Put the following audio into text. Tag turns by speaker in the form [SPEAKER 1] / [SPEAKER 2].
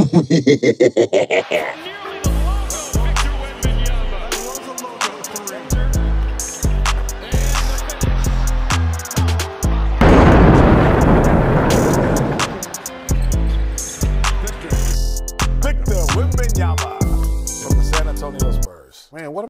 [SPEAKER 1] Wemby from the San Antonio Spurs. Man, what